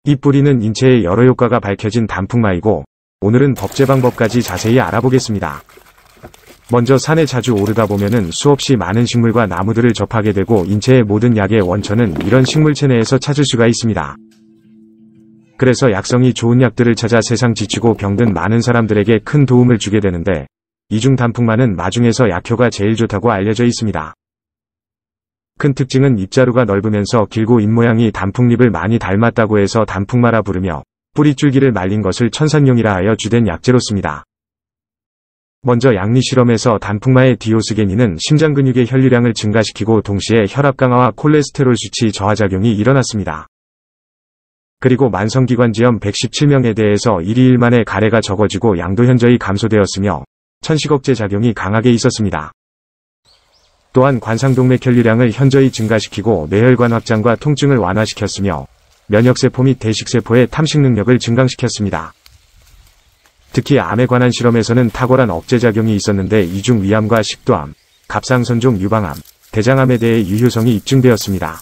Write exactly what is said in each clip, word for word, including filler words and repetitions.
이 뿌리는 인체에 여러 효과가 밝혀진 단풍마이고 오늘은 법제 방법까지 자세히 알아보겠습니다. 먼저 산에 자주 오르다 보면은 수없이 많은 식물과 나무들을 접하게 되고 인체의 모든 약의 원천은 이런 식물체 내에서 찾을 수가 있습니다. 그래서 약성이 좋은 약들을 찾아 세상 지치고 병든 많은 사람들에게 큰 도움을 주게 되는데 이 중 단풍마는 마중에서 약효가 제일 좋다고 알려져 있습니다. 큰 특징은 잎자루가 넓으면서 길고 잎모양이 단풍잎을 많이 닮았다고 해서 단풍마라 부르며 뿌리 줄기를 말린 것을 천산용이라 하여 주된 약재로 씁니다. 먼저 양리 실험에서 단풍마의 디오스게닌은 심장 근육의 혈류량을 증가시키고 동시에 혈압 강화와 콜레스테롤 수치 저하 작용이 일어났습니다. 그리고 만성기관지염 백십칠 명에 대해서 일 이 일 만에 가래가 적어지고 양도 현저히 감소되었으며 천식억제 작용이 강하게 있었습니다. 또한 관상동맥 혈류량을 현저히 증가시키고 뇌혈관 확장과 통증을 완화시켰으며 면역세포 및 대식세포의 탐식 능력을 증강시켰습니다. 특히 암에 관한 실험에서는 탁월한 억제작용이 있었는데 이 중 위암과 식도암, 갑상선종 유방암, 대장암에 대해 유효성이 입증되었습니다.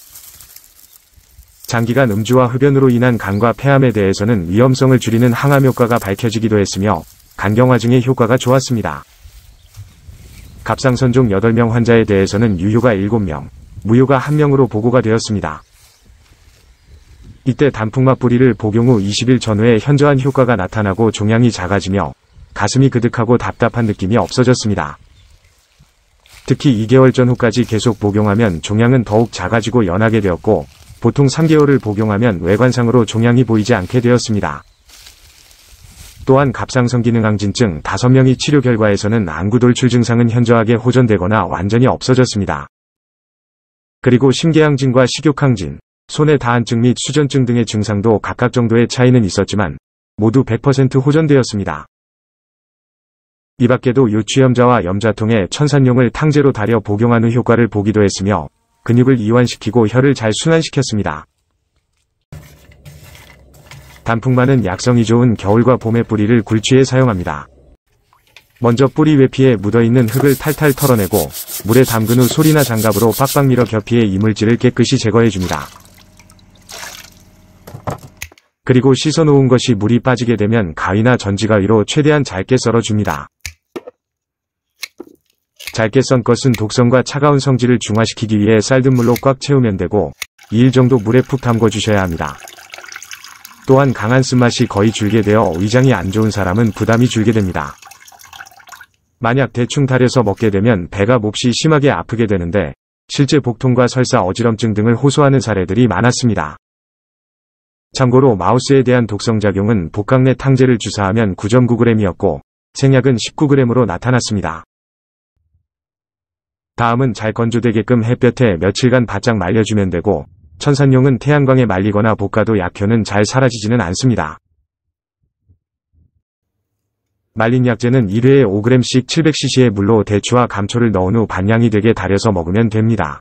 장기간 음주와 흡연으로 인한 간과 폐암에 대해서는 위험성을 줄이는 항암 효과가 밝혀지기도 했으며 간경화증의 효과가 좋았습니다. 갑상선종 여덟 명 환자에 대해서는 유효가 일곱 명, 무효가 한 명으로 보고가 되었습니다. 이때 단풍마 뿌리를 복용 후 이십 일 전후에 현저한 효과가 나타나고 종양이 작아지며 가슴이 그득하고 답답한 느낌이 없어졌습니다. 특히 이 개월 전후까지 계속 복용하면 종양은 더욱 작아지고 연하게 되었고 보통 삼 개월을 복용하면 외관상으로 종양이 보이지 않게 되었습니다. 또한 갑상선기능항진증 다섯 명의 치료 결과에서는 안구돌출 증상은 현저하게 호전되거나 완전히 없어졌습니다. 그리고 심계항진과 식욕항진, 손의 다한증 및 수전증 등의 증상도 각각 정도의 차이는 있었지만 모두 백 퍼센트 호전되었습니다. 이 밖에도 요추염자와 염자통에 천산용을 탕제로 달여 복용한 후 효과를 보기도 했으며 근육을 이완시키고 혈을 잘 순환시켰습니다. 단풍마는 약성이 좋은 겨울과 봄의 뿌리를 굴취해 사용합니다. 먼저 뿌리 외피에 묻어있는 흙을 탈탈 털어내고 물에 담근 후 소리나 장갑으로 빡빡 밀어 겹피에 이물질을 깨끗이 제거해줍니다. 그리고 씻어놓은 것이 물이 빠지게 되면 가위나 전지가위로 최대한 짧게 썰어줍니다. 짧게 썬 것은 독성과 차가운 성질을 중화시키기 위해 쌀든 물로 꽉 채우면 되고 이 일 정도 물에 푹 담궈주셔야 합니다. 또한 강한 쓴맛이 거의 줄게 되어 위장이 안 좋은 사람은 부담이 줄게 됩니다. 만약 대충 달여서 먹게 되면 배가 몹시 심하게 아프게 되는데 실제 복통과 설사 어지럼증 등을 호소하는 사례들이 많았습니다. 참고로 마우스에 대한 독성작용은 복강 내 탕제를 주사하면 구 점 구 그램이었고 생약은 십구 그램으로 나타났습니다. 다음은 잘 건조되게끔 햇볕에 며칠간 바짝 말려주면 되고 천산용은 태양광에 말리거나 볶아도 약효는 잘 사라지지는 않습니다. 말린 약재는 일 회에 오 그램씩 칠백 씨씨의 물로 대추와 감초를 넣은 후 반량이 되게 달여서 먹으면 됩니다.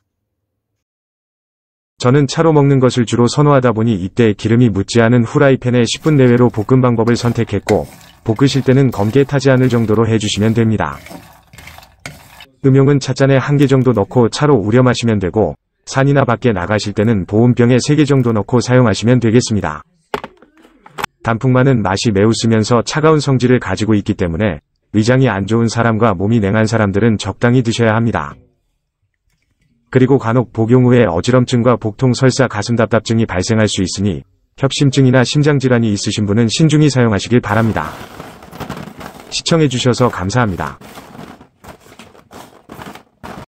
저는 차로 먹는 것을 주로 선호하다 보니 이때 기름이 묻지 않은 후라이팬에 십 분 내외로 볶은 방법을 선택했고 볶으실 때는 검게 타지 않을 정도로 해주시면 됩니다. 음용은 찻잔에 한 개 정도 넣고 차로 우려 마시면 되고 산이나 밖에 나가실 때는 보온병에 세 개 정도 넣고 사용하시면 되겠습니다. 단풍마는 맛이 매우 쓰면서 차가운 성질을 가지고 있기 때문에 위장이 안 좋은 사람과 몸이 냉한 사람들은 적당히 드셔야 합니다. 그리고 간혹 복용 후에 어지럼증과 복통, 설사, 가슴 답답증이 발생할 수 있으니 협심증이나 심장질환이 있으신 분은 신중히 사용하시길 바랍니다. 시청해주셔서 감사합니다.